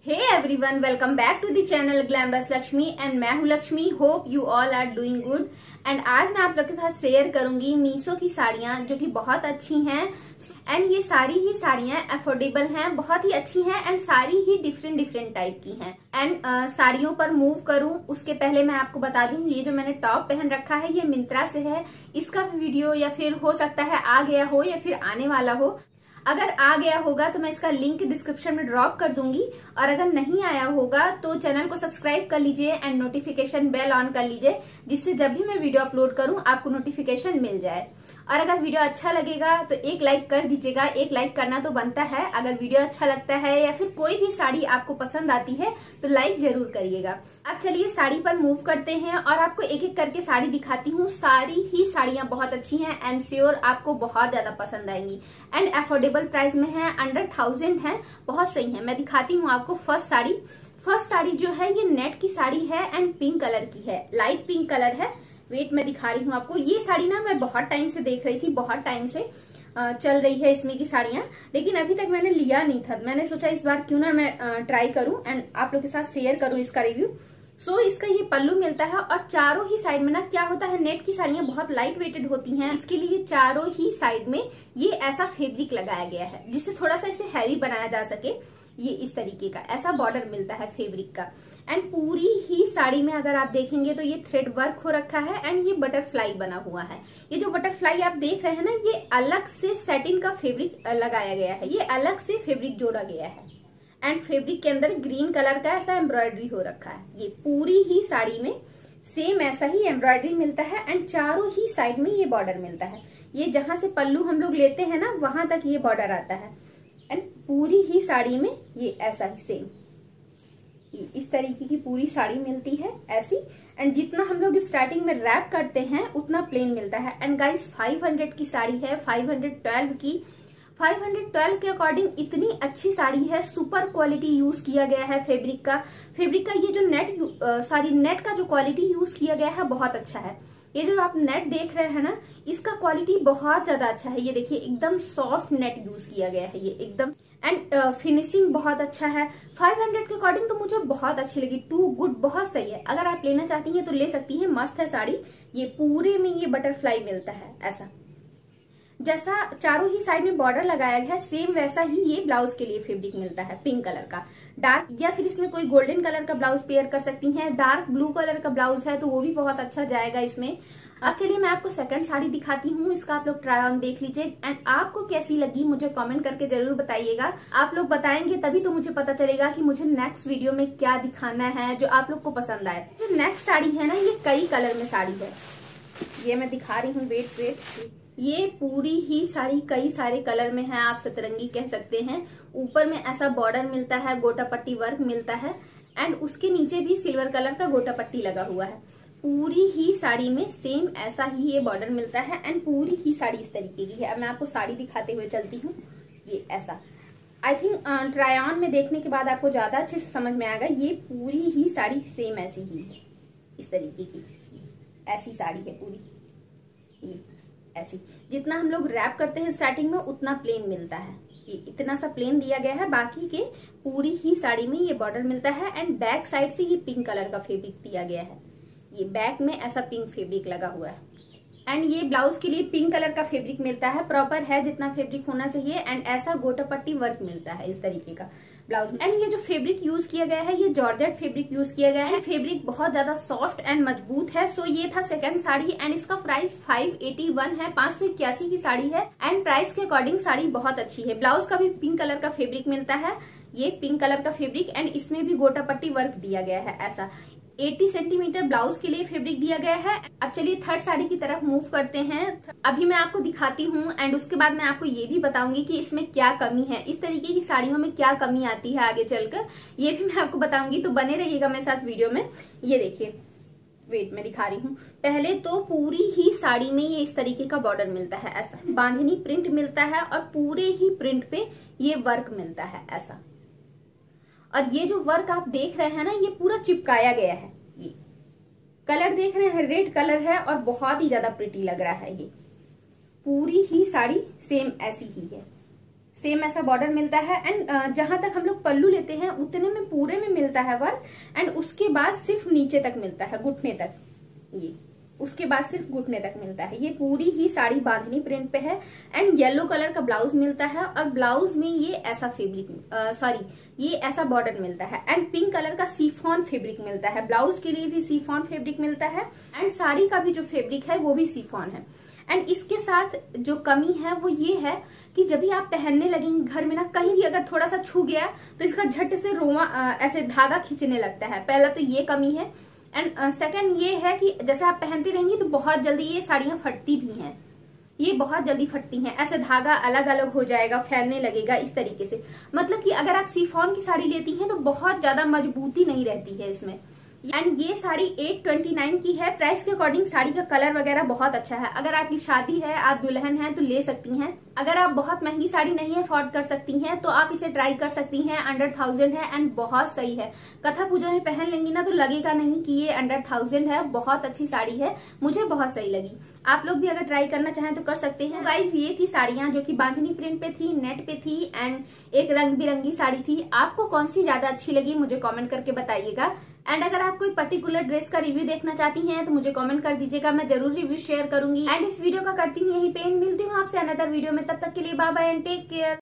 Hey everyone, welcome back to the channel glamorous Lakshmi and मैं हूँ Lakshmi. Hope you all are doing good. And आज मैं आप लोग के साथ शेयर करूंगी मीशो की साड़ियां जो कि बहुत अच्छी हैं। एंड ये सारी ही साड़ियां अफोर्डेबल हैं, बहुत ही अच्छी हैं एंड सारी ही डिफरेंट टाइप की हैं। एंड साड़ियों पर मूव करूं उसके पहले मैं आपको बता दूं, ये जो मैंने टॉप पहन रखा है ये मिंत्रा से है। इसका वीडियो या फिर हो सकता है आ गया हो या फिर आने वाला हो। अगर आ गया होगा तो मैं इसका लिंक डिस्क्रिप्शन में ड्रॉप कर दूंगी, और अगर नहीं आया होगा तो चैनल को सब्सक्राइब कर लीजिए एंड नोटिफिकेशन बेल ऑन कर लीजिए, जिससे जब भी मैं वीडियो अपलोड करूं आपको नोटिफिकेशन मिल जाए। और अगर वीडियो अच्छा लगेगा तो एक लाइक कर दीजिएगा, एक लाइक करना तो बनता है। अगर वीडियो अच्छा लगता है या फिर कोई भी साड़ी आपको पसंद आती है तो लाइक जरूर करिएगा। अब चलिए साड़ी पर मूव करते हैं और आपको एक एक करके साड़ी दिखाती हूँ। सारी ही साड़ियां बहुत अच्छी हैं, आई एम श्योर आपको बहुत ज्यादा पसंद आएंगी एंड अफोर्डेबल प्राइस में है, अंडर 1000 है, बहुत सही है। मैं दिखाती हूँ आपको फर्स्ट साड़ी जो है ये नेट की साड़ी है एंड पिंक कलर की है, लाइट पिंक कलर है। वेट मैं दिखा रही हूँ आपको। ये साड़ी ना मैं बहुत टाइम से देख रही थी, बहुत टाइम से चल रही है इसमें की साड़ियां, लेकिन अभी तक मैंने लिया नहीं था। मैंने सोचा इस बार क्यों ना मैं ट्राई करूं एंड आप लोग के साथ शेयर करूं इसका रिव्यू। सो इसका ये पल्लू मिलता है और चारों ही साइड में ना क्या होता है, नेट की साड़ियां बहुत लाइट वेटेड होती हैं, इसके लिए चारों ही साइड में ये ऐसा फैब्रिक लगाया गया है जिससे थोड़ा सा इसे हैवी बनाया जा सके। ये इस तरीके का ऐसा बॉर्डर मिलता है फैब्रिक का। एंड पूरी ही साड़ी में अगर आप देखेंगे तो ये थ्रेड वर्क हो रखा है एंड ये बटरफ्लाई बना हुआ है। ये जो बटरफ्लाई आप देख रहे हैं ना, ये अलग से सैटिन का फैब्रिक लगाया गया है, ये अलग से फैब्रिक जोड़ा गया है। एंड फैब्रिक के अंदर ग्रीन कलर का ऐसा एम्ब्रॉयडरी हो रखा है। ये पूरी ही साड़ी में सेम ऐसा ही एम्ब्रॉयडरी मिलता है एंड चारों ही साइड में ये बॉर्डर मिलता है। ये जहां से पल्लू हम लोग लेते हैं ना, वहां तक ये बॉर्डर आता है। एंड पूरी ही साड़ी में ये ऐसा ही सेम इस तरीके की पूरी साड़ी मिलती है ऐसी। एंड जितना हम लोग स्टार्टिंग में रैप करते हैं उतना प्लेन मिलता है। एंड गाइस 500 की साड़ी है, 512 की। 512 के अकॉर्डिंग इतनी अच्छी साड़ी है, सुपर क्वालिटी यूज किया गया है फैब्रिक का ये जो नेट का जो क्वालिटी यूज किया गया है बहुत अच्छा है। ये जो आप नेट देख रहे हैं ना, इसका क्वालिटी बहुत ज्यादा अच्छा है। ये देखिए एकदम सॉफ्ट नेट यूज किया गया है ये एकदम। एंड फिनिशिंग बहुत अच्छा है। 500 के अकॉर्डिंग तो मुझे बहुत अच्छी लगी, टू गुड, बहुत सही है। अगर आप लेना चाहती हैं तो ले सकती हैं, मस्त है साड़ी। ये पूरे में ये बटरफ्लाई मिलता है ऐसा, जैसा चारों ही साइड में बॉर्डर लगाया गया है सेम वैसा ही ये ब्लाउज के लिए फैब्रिक मिलता है पिंक कलर का। डार्क या फिर इसमें कोई गोल्डन कलर का ब्लाउज पेयर कर सकती हैं। डार्क ब्लू कलर का ब्लाउज है तो वो भी बहुत अच्छा जाएगा इसमें। अब चलिए मैं आपको सेकंड साड़ी दिखाती हूँ, इसका आप लोग ट्राई ऑन देख लीजिए एंड आपको कैसी लगी मुझे कमेंट करके जरूर बताइएगा। आप लोग बताएंगे तभी तो मुझे पता चलेगा कि मुझे नेक्स्ट वीडियो में क्या दिखाना है जो आप लोग को पसंद आए। जो नेक्स्ट साड़ी है ना, ये कई कलर में साड़ी है, ये मैं दिखा रही हूँ। वेट ये पूरी ही साड़ी कई सारे कलर में है, आप सतरंगी कह सकते हैं। ऊपर में ऐसा बॉर्डर मिलता है, गोटा पट्टी वर्क मिलता है एंड उसके नीचे भी सिल्वर कलर का गोटा पट्टी लगा हुआ है। पूरी ही साड़ी में सेम ऐसा ही ये बॉर्डर मिलता है एंड पूरी ही साड़ी इस तरीके की है। अब मैं आपको साड़ी दिखाते हुए चलती हूँ। ये ऐसा आई थिंक ट्राई ऑन में देखने के बाद आपको ज्यादा अच्छे से समझ में आएगा। ये पूरी ही साड़ी सेम ऐसी ही है, इस तरीके की ऐसी साड़ी है पूरी ये ऐसी। जितना हम लोग रैप करते हैं स्टार्टिंग में उतना प्लेन मिलता है, ये इतना सा प्लेन दिया गया है। बाकी के पूरी ही साड़ी में ये बॉर्डर मिलता है एंड बैक साइड से ये पिंक कलर का फैब्रिक दिया गया है। ये बैक में ऐसा पिंक फैब्रिक लगा हुआ है एंड ये ब्लाउज के लिए पिंक कलर का फैब्रिक मिलता है, प्रॉपर है जितना फैब्रिक होना चाहिए। एंड ऐसा गोटा पट्टी वर्क मिलता है इस तरीके का ब्लाउज। एंड ये जो फैब्रिक यूज किया गया है ये जॉर्जेट फैब्रिक यूज किया गया है। फैब्रिक बहुत ज्यादा सॉफ्ट एंड मजबूत है। सो ये था सेकंड साड़ी एंड इसका प्राइस 581 है, 581 की साड़ी है एंड प्राइस के अकॉर्डिंग साड़ी बहुत अच्छी है। ब्लाउज का भी पिंक कलर का फैब्रिक मिलता है, ये पिंक कलर का फैब्रिक एंड इसमें भी गोटा पट्टी वर्क दिया गया है ऐसा। 80 सेंटीमीटर ब्लाउज के लिए फैब्रिक दिया गया है। अब चलिए थर्ड साड़ी की तरफ मूव करते हैं। अभी मैं आपको दिखाती हूँ एंड उसके बाद मैं आपको ये भी बताऊंगी कि इसमें क्या कमी है, इस तरीके की साड़ियों में क्या कमी आती है आगे चलकर, ये भी मैं आपको बताऊंगी। तो बने रहिएगा मेरे साथ वीडियो में। ये देखिए, वेट मैं दिखा रही हूँ। पहले तो पूरी ही साड़ी में ये इस तरीके का बॉर्डर मिलता है ऐसा, बांधनी प्रिंट मिलता है और पूरे ही प्रिंट पे ये वर्क मिलता है ऐसा। और ये जो वर्क आप देख रहे हैं ना, ये पूरा चिपकाया गया है। ये कलर देख रहे हैं, रेड कलर है और बहुत ही ज्यादा प्रिटी लग रहा है। ये पूरी ही साड़ी सेम ऐसी ही है, सेम ऐसा बॉर्डर मिलता है। एंड जहां तक हम लोग पल्लू लेते हैं उतने में पूरे में मिलता है वर्क, एंड उसके बाद सिर्फ नीचे तक मिलता है, घुटने तक, ये उसके बाद सिर्फ घुटने तक मिलता है। ये पूरी ही साड़ी बांधनी प्रिंट पे है। एंड येलो कलर का ब्लाउज मिलता है, और ब्लाउज में ये ऐसा फैब्रिक ये ऐसा बॉर्डर मिलता है। एंड पिंक कलर का सीफॉन फैब्रिक मिलता है, ब्लाउज के लिए भी सीफॉन फैब्रिक मिलता है, एंड साड़ी का भी जो फैब्रिक है वो भी सीफॉन है। एंड इसके साथ जो कमी है वो ये है कि जब भी आप पहनने लगेंगे घर में ना, कहीं भी अगर थोड़ा सा छू गया तो इसका झट से रोमा ऐसे धागा खींचने लगता है। पहला तो ये कमी है। एंड सेकंड ये है कि जैसे आप पहनती रहेंगी तो बहुत जल्दी ये साड़ियां फटती भी हैं, ये बहुत जल्दी फटती हैं, ऐसे धागा अलग अलग हो जाएगा, फैलने लगेगा इस तरीके से। मतलब कि अगर आप शिफॉन की साड़ी लेती हैं तो बहुत ज्यादा मजबूती नहीं रहती है इसमें। एंड ये साड़ी 829 की है। प्राइस के अकॉर्डिंग साड़ी का कलर वगैरह बहुत अच्छा है। अगर आपकी शादी है, आप दुल्हन हैं तो ले सकती हैं। अगर आप बहुत महंगी साड़ी नहीं अफोर्ड कर सकती हैं तो आप इसे ट्राई कर सकती हैं। अंडर 1000 है एंड बहुत सही है। कथा पूजा में पहन लेंगी ना तो लगेगा नहीं कि ये अंडर 1000 है। बहुत अच्छी साड़ी है, मुझे बहुत सही लगी। आप लोग भी अगर ट्राई करना चाहें तो कर सकते हैं। गाइज ये थी साड़ियां जो कि बांधनी प्रिंट पे थी, नेट पे थी, एंड एक रंग बिरंगी साड़ी थी। आपको कौन सी ज्यादा अच्छी लगी मुझे कॉमेंट करके बताइएगा। एंड अगर आप कोई पर्टिकुलर ड्रेस का रिव्यू देखना चाहती हैं तो मुझे कमेंट कर दीजिएगा, मैं जरूर रिव्यू शेयर करूंगी। एंड इस वीडियो का करती हूँ यही पे एंड मिलती हूँ आपसे अनदर वीडियो में। तब तक के लिए bye bye and take care.